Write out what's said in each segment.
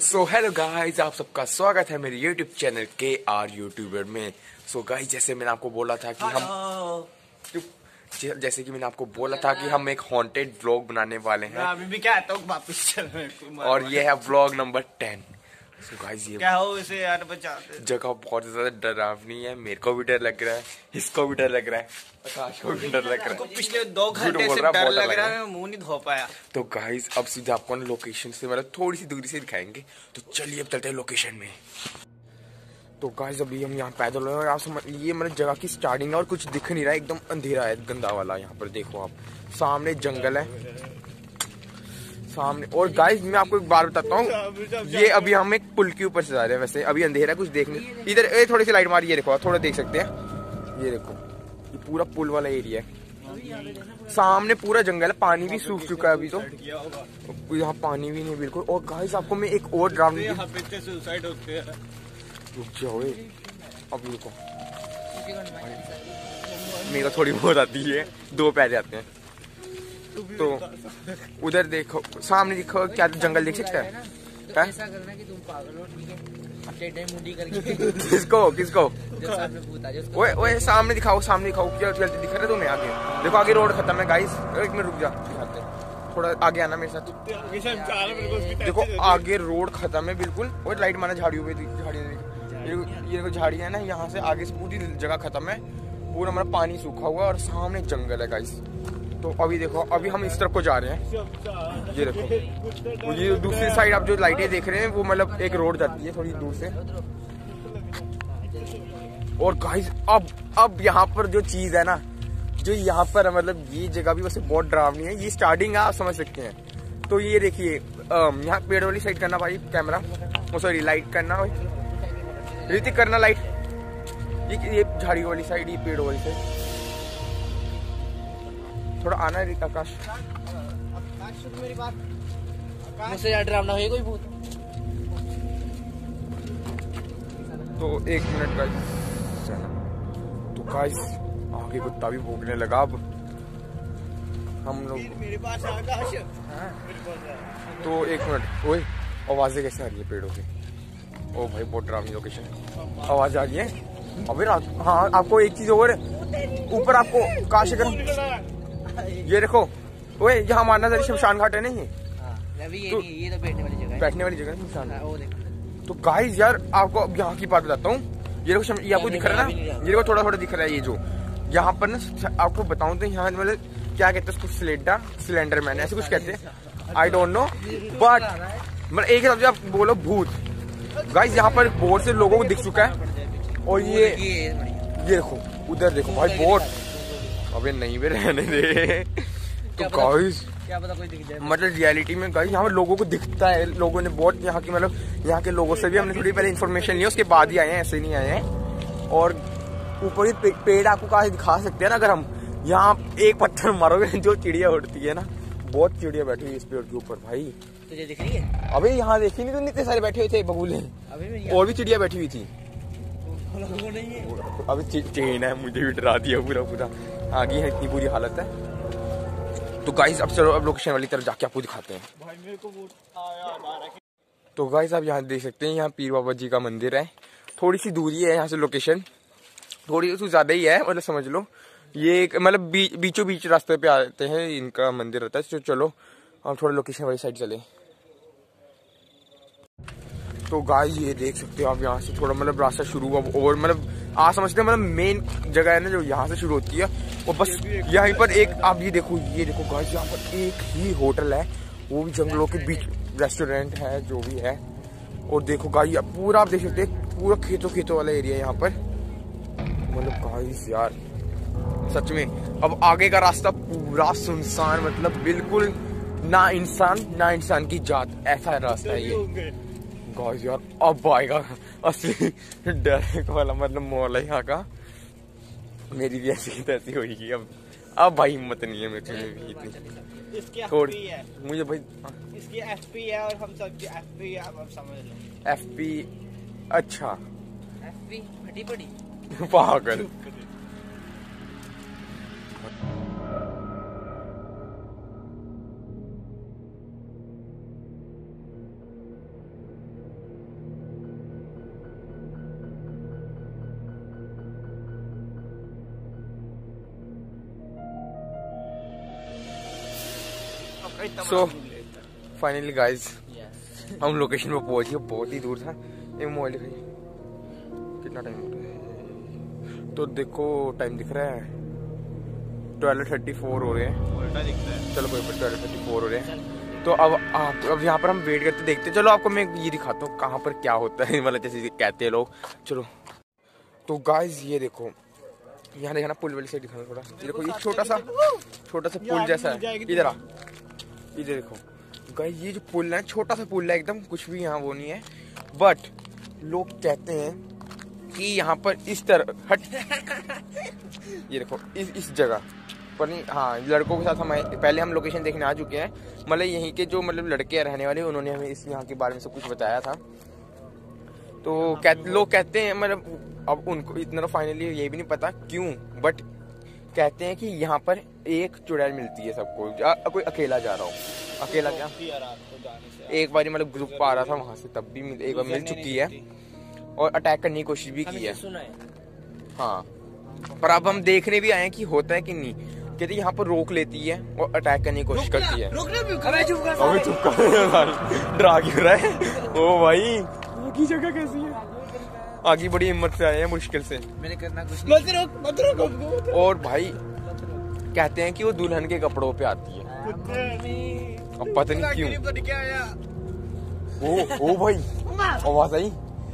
So hello guys, आप सबका स्वागत है मेरे यूट्यूब चैनल के आर यूट्यूबर में। सो गाइस, जैसे मैंने आपको बोला था कि हम एक हॉन्टेड व्लॉग बनाने वाले हैं। अभी भी क्या तो वापस चल और ये है व्लॉग नंबर 10। सो गाइस, ये क्या हो इसे यार बचाते। जगह बहुत ज्यादा डरावनी है। मेरे को भी डर लग रहा है, इसको भी डर लग रहा है, आकाश को भी डर लग रहा है। पिछले 2 घंटे से डर लग रहा है, मुंह नहीं धो पाया। तो गाइस, अब सीधा आपको लोकेशन से मतलब थोड़ी सी दूरी से दिखाएंगे। तो चलिए अब चलते हैं लोकेशन में। तो गाइस, अभी हम यहाँ पैदल हैं और आप समझ ये मतलब जगह की स्टार्टिंग है और कुछ दिख नहीं रहा है, एकदम अंधेरा है गंदा वाला। यहाँ पर देखो आप, सामने जंगल है सामने। और गाइस, मैं आपको एक बात बताता हूँ, ये अभी हम एक पुल के ऊपर से जा रहे हैं। वैसे अभी अंधेरा है, कुछ देखने इधर थोड़ी सी लाइट मारी, ये देखो आप थोड़ा देख सकते हैं। ये देखो, ये पूरा पुल वाला एरिया है। सामने पूरा जंगल है, पानी भी सूख चुका है अभी तो यहाँ पानी भी नहीं बिल्कुल। और गाइस, आपको मैं एक और ड्रामा रुक जाओ अब रुको, मेरा थोड़ी बहुत आती है, 2 पैर आते हैं। तो उधर देखो, सामने देखो, क्या जंगल देख सकते हैं? ऐसा करना कि तुम पागल हो, ठीक है? किसको किसको? ओए ओए, सामने दिखाओ, सामने दिखाओ, क्या चलते दिख रहा है तुम्हें? आगे देखो, आगे रोड खत्म है गाइस। एक मिनट रुक जा, दिखाते हैं, थोड़ा आगे आना मेरे साथ। देखो आगे रोड खत्म है बिल्कुल। और लाइट माना झाड़ियों पे, झाड़ियाँ, ये देखो झाड़ियाँ है ना, यहाँ से आगे से पूरी जगह खत्म है, पूरा मतलब पानी सूखा हुआ और सामने जंगल है गाइस। तो अभी देखो, अभी हम इस तरफ को जा रहे हैं। ये देखो, ये दूसरी साइड आप जो लाइटें देख रहे हैं वो मतलब एक रोड जाती है थोड़ी दूर से। और गाइस, अब यहाँ पर जो चीज है ना, जो यहाँ पर मतलब ये जगह भी वैसे बहुत डरावनी है। ये स्टार्टिंग है, आप समझ सकते हैं। तो ये देखिए, यहाँ पेड़ वाली साइड करना भाई कैमरा, सॉरी लाइट करना भाई, ऋतिक करना लाइट। ये झाड़ी वाली साइड, ये पेड़ वाली साइड, थोड़ा आना है आकाश। मेरी बात मुझसे यार डरावना है कोई भूत। तो 1 मिनट गाइस। तो गाइस, आगे कुत्ता भी भौंकने लगा। अब हम लोग मेरे पास आकाश। तो 1 मिनट, ओए आवाजें कैसे आ रही है पेड़ों की? ओ भाई, बहुत डरावनी लोकेशन है, आवाज आ रही है अभी रात। हाँ, आपको एक चीज और ऊपर आपको काश कर, ये देखो, ओए यहाँ मारना जरा शमशान घाट है नहीं? ये तो बैठने वाली जगह है शमशान। तो गाइस यार, आपको अब यहाँ की बात बताता हूँ। ये देखो, ये आपको दिख रहा है ना, ये देखो थोड़ा थोड़ा दिख रहा है। ये जो यहाँ पर ना, आपको बताऊँ तो यहाँ मतलब क्या कहते हैं उसको, सिलेंडर मैन ऐसे कुछ कहते हैं, आई डोंट नो, बट मतलब एक हिसाब से आप बोलो भूत। गाइस, यहाँ पर बहुत से लोगों को दिख चुका है। और ये देखो, उधर देखो भाई, बहुत, अबे नहीं भी रहने दे। तो गाइस, क्या पता कोई दिख जाए, मतलब रियलिटी में गाइस यहाँ पर लोगों को दिखता है। लोगों ने बहुत यहाँ की मतलब यहाँ के लोगों से भी हमने थोड़ी पहले इन्फॉर्मेशन ली, उसके बाद ही आए हैं, ऐसे नहीं आए हैं। और ऊपर ही पेड़ आपको कहाँ दिखा सकते हैं ना, अगर हम यहाँ एक पत्थर मारोगे जो चिड़िया उड़ती है ना, बहुत चिड़िया बैठी हुई इस पेड़ के ऊपर भाई। तुझे दिख रही है? अबे यहाँ देखी नहीं, तो इतने सारे बैठे हुए थे बबूले, और भी चिड़िया बैठी हुई थी। अभी चेन है, मुझे भी डरा दिया पूरा आगे है, इतनी बुरी हालत है। तो गाइस, अब चलो, अब लोकेशन वाली तरफ जाके आपको दिखाते हैं भाई। मेरे को तो गाइस, आप यहाँ देख सकते हैं, यहाँ पीर बाबा जी का मंदिर है। थोड़ी सी दूरी है यहाँ से, लोकेशन थोड़ी सी ज्यादा ही है, मतलब समझ लो ये एक मतलब बीचों बीच रास्ते पे आते हैं, इनका मंदिर रहता है। तो चलो हम थोड़ा लोकेशन वाली साइड चले। तो गाइस, ये देख सकते हो आप, यहाँ से थोड़ा मतलब रास्ता शुरू हुआ, और मतलब आप समझते हैं मतलब मेन जगह है ना जो यहाँ से शुरू होती है। और बस यहीं पर एक आप ये देखो गाइस, यहाँ पर एक ही होटल है, वो भी जंगलों के बीच, रेस्टोरेंट है जो भी है। और देखो गाइस, पूरा आप देख सकते हैं, पूरा खेतों वाला एरिया है यहाँ पर। मतलब गाइस यार, सच में अब आगे का रास्ता पूरा सुनसान, मतलब बिल्कुल ना इंसान की जात, ऐसा रास्ता है ये गाइस यार। अब आएगा असली डर वाला मतलब माहौल है यहाँ का। मेरी भी ऐसी तैसी होगी अब भाई, हिम्मत नहीं है मेरे में इतनी थोड़ी। मुझे भाई इसकी एफपी है और हम सब एफपी है, अब समझ लो। एफपी, अच्छा एफपी फटी पड़ी पागल। सो फाइनली गाइज हम लोकेशन पे पहुंच गए, बहुत ही दूर था। एक मोबाइल दिखाइए कितना टाइम हो रहा है, तो देखो टाइम दिख रहा है 12:34 हो रहे हैं। उल्टा दिखता है। चलो कोई 12:34 हो रहे हैं। तो अब यहाँ पर हम वेट करते देखते। चलो आपको मैं ये दिखाता हूँ कहाँ पर क्या होता है, मतलब जैसे कहते हैं लोग। चलो तो गाइज ये देखो, यहाँ देखा ना पुल वाली साइड दिखाना थोड़ा। ये देखो ये छोटा सा पुल जैसा है। इधर इधर देखो गाइस, ये जो पुल है छोटा सा पुल है एकदम, कुछ भी यहाँ वो नहीं है। बट लोग कहते हैं कि यहाँ पर इस तरह ये देखो इस जगह पर नहीं। हाँ, लड़कों के साथ हम पहले हम लोकेशन देखने आ चुके हैं। मतलब यहीं के जो मतलब लड़के रहने वाले, उन्होंने हमें इस यहाँ के बारे में सब कुछ बताया था। तो लोग कहते हैं, मतलब अब उनको इतना तो फाइनली ये भी नहीं पता क्यों, बट कहते हैं कि यहाँ पर एक चुड़ैल मिलती है सबको। कोई अकेला जा रहा हो, अकेला क्या, एक बार मतलब ग्रुप आ रहा था वहां से, तब भी एक बार मिल चुकी है और अटैक करने की कोशिश भी की है। हाँ, पर अब हम देखने भी आए हैं कि होता है कि नहीं। कहते यहाँ पर रोक लेती है और अटैक करने की कोशिश करती है। अबे चुप कर, डरा क्यों रहा है? ओ भाई, की जगह कैसी है? आगे बड़ी हिम्मत से आए हैं, मुश्किल से। मैंने करना कुछ नहीं। मत रोक। और भाई कहते हैं कि वो दुल्हन के कपड़ों पे आती है, अब पता नहीं क्यों। ओ भाई आवाज आई।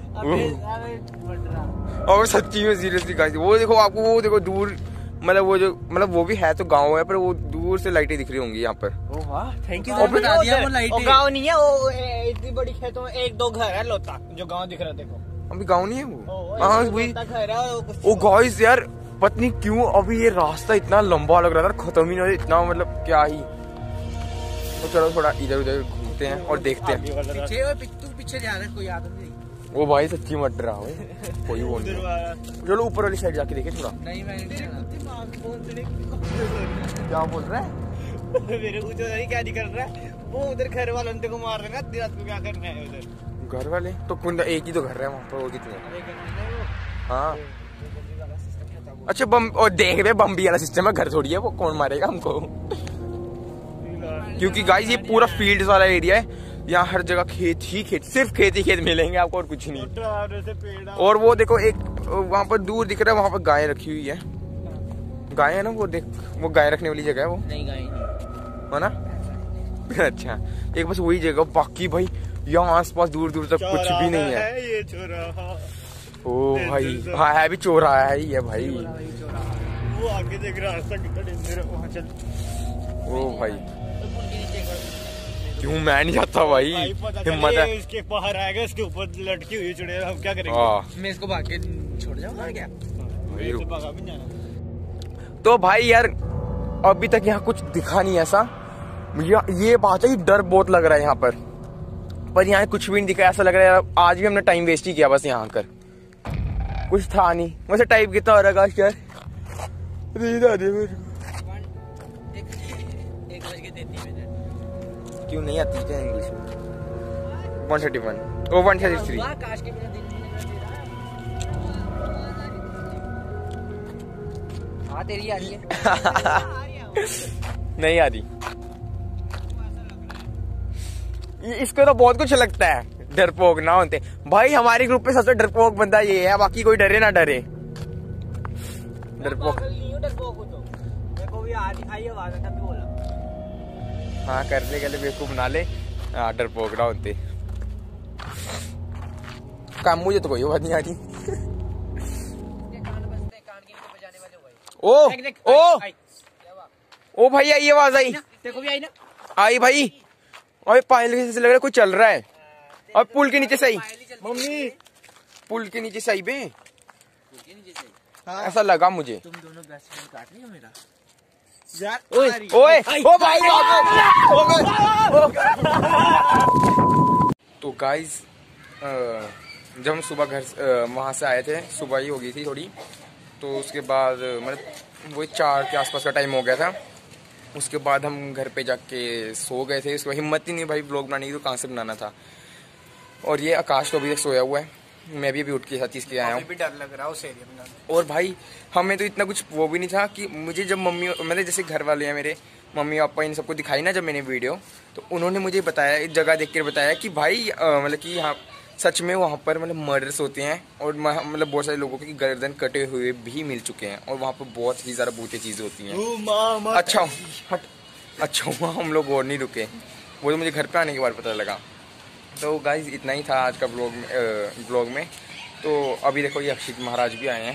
और सच्ची में सीरियसली गाइस, वो देखो आपको, वो देखो दूर, मतलब वो जो मतलब वो भी है तो गांव है, पर वो दूर से लाइटें दिख रही होंगी यहाँ पर। ओ वाह, थैंक यू। बता दिया वो लाइटें। गांव नहीं है वो, इतनी बड़ी खेतों में 1-2 घर है लोता, जो गांव दिख रहा है। देखो अभी गांव नहीं है वो। हाँ वही। ओ गाइस यार, पता नहीं क्यों अभी ये रास्ता इतना लंबा लग रहा था, खत्म ही नहीं हो इतना, मतलब क्या ही। तो चलो थोड़ा इधर उधर घूमते हैं और देखते हैं। पीछे जा रहा है, कोई आदमी नहीं। वो भाई सच्ची मत रहा हो, कोई वो नहीं। चलो ऊपर वाली साइड जाके देखे थोड़ा। नहीं मैं क्या बोल रहा है? मेरे को तो नहीं क्या कर रहा है वो, उधर घर वालों को मार देना, रात को क्या करना है उधर? घर वाले तो एक ही तो घर है वहाँ पर, वो कितने? हाँ अच्छा, बम और देख रहे बम्बी वाला सिस्टम है, घर थोड़ी है वो, कौन मारेगा हमको? क्योंकि गाइस ये पूरा फील्ड वाला एरिया है, यहाँ हर जगह खेत ही खेत, सिर्फ खेत ही खेत मिलेंगे आपको और कुछ नहीं। और वो देखो एक वहाँ पर दूर दिख रहा है, वहाँ पर गाय रखी हुई है। गाय है ना वो, देख वो गाय रखने वाली जगह है वो। नहीं गाय नहीं है ना। अच्छा, एक बस वही जगह, बाकी भाई यहाँ आसपास दूर दूर तक कुछ भी नहीं है। ये चौराहा। ओ भाई हाँ, है भी चौराहा है ही है भाई। वो आगे देख रहा है, वहाँ चल। ओ भाई क्यों, मैं नहीं जाता भाई, हिम्मत है। इसके बाहर आएगा, इसके ऊपर लटकी हुई चुड़ैल, हम क्या करेंगे? मैं इसको भाग के छोड़ जाऊंगा क्या? भागा भी जाना। तो भाई यार अभी तक यहाँ कुछ दिखा नहीं ऐसा। ये बात है, डर बहुत लग रहा है यहाँ पर यहाँ कुछ भी नहीं दिखा। ऐसा लग रहा है आज भी हमने टाइम वेस्ट ही किया बस यहाँ कर, कुछ था नहीं। वैसे टाइप कितना हो रहा है यार? क्यों नहीं आती क्या इंग्लिश में? 131 ओ 133। हाँ तेरी आ रही है। नहीं आ रही। इसको तो बहुत कुछ लगता है, डरपोक ना होते भाई। हमारे ग्रुप पे सबसे डरपोक बंदा ये है, बाकी कोई डरे ना डरे। डरपोक देखो भी आई आवाज है, तभी बोला। हाँ, करने के लिए बेवकूफ बना ले। हाँ, डरपोक ना होते काम, मुझे तो कोई बात नहीं आ रही। ओ भाई आई आवाज आई, देखो भी आई ना, आई भाई। अबे पायल से लग रहा है कोई चल रहा है। अब पुल के नीचे सही, मम्मी पुल के नीचे सही बे, ऐसा लगा मुझे। तुम दोनों बेस्ट फ्रेंड काट रही हो मेरा यार। ओए ओ भाई। तो गाइस जब हम सुबह घर वहाँ से आए थे, सुबह ही हो गई थी थोड़ी, तो उसके बाद मतलब वही 4 के आसपास का टाइम हो गया था। उसके बाद हम घर पे जाके सो गए थे। उसको हिम्मत ही नहीं भाई ब्लॉग बनाने की, तो कहाँ से बनाना था। और ये आकाश तो अभी तक सोया हुआ है, मैं भी अभी उठ के साथ चीज़ के आया हूँ। भी डर लग रहा है उस एरिया में। और भाई हमें तो इतना कुछ वो भी नहीं था कि मुझे जब मम्मी मतलब जैसे घर वाले हैं मेरे, मम्मी पापा इन सबको दिखाई ना जब मैंने वीडियो, तो उन्होंने मुझे बताया, इस जगह देख कर बताया कि भाई मतलब कि यहाँ सच में वहाँ पर मतलब मर्डर्स होते हैं और मतलब बहुत सारे लोगों की गर्दन कटे हुए भी मिल चुके हैं और वहाँ पर बहुत ही ज़्यादा भूतिया चीज़ें होती हैं। अच्छा हुआ हम लोग और नहीं रुके, वो तो मुझे घर पे आने के बाद पता लगा। तो गाइस इतना ही था आज का ब्लॉग में। तो अभी देखो ये अक्षित महाराज भी आए हैं।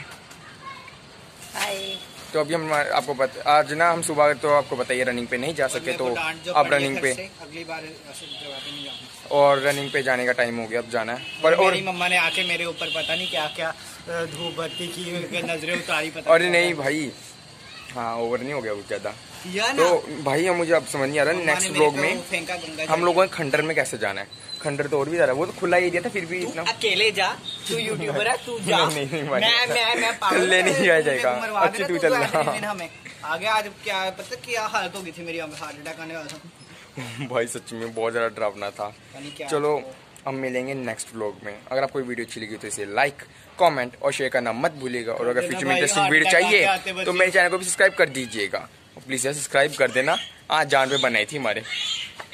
तो अभी हम आपको आज ना हम सुबह तो आपको बताइए रनिंग पे नहीं जा सके, तो अब रनिंग पे अगली बार और रनिंग पे जाने का टाइम हो गया, अब जाना है। पर और मेरी मम्मा ने आके मेरे ऊपर पता नहीं क्या क्या धूप बत्ती की, नजरें उतारी, पता अरे नहीं भाई, हाँ ओवर नहीं हो गया कुछ ज्यादा। तो भाई मुझे अब समझ नहीं आ रहा नेक्स्ट ब्लॉग में हम लोगों को खंडर में कैसे जाना है। खंडर तो और भी जा रहा है, वो तो खुला एरिया था, फिर भी इतना अकेले जा, तू यूट्यूबर है, तू जा। नहीं भाई मैं अकेले नहीं जाया जाएगा। अच्छी तू चल रहा हमें आगे आज क्या पता क्या हालत हो गई थी मेरी, हार्ट अटैक आने वाला था भाई सच में बहुत ज्यादा डरावना था। चलो हम मिलेंगे नेक्स्ट व्लॉग में। अगर आपको वीडियो अच्छी लगी तो इसे लाइक कमेंट और शेयर करना मत भूलिएगा। और अगर फ्यूचर में इंटरेस्टिंग वीडियो चाहिए तो मेरे चैनल को भी सब्सक्राइब कर दीजिएगा। प्लीज सब्सक्राइब कर देना। आज जान पे बनाई थी हमारे।